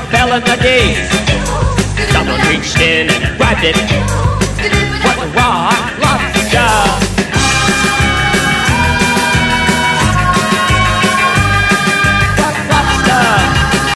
fell in the deep. Someone reached in and grabbed it. What the rock?